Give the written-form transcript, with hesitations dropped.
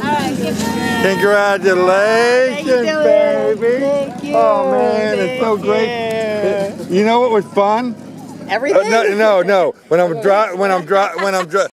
Congratulations, baby. Thank you. Oh man, it's so great. You know what was fun? Everything. No. When I'm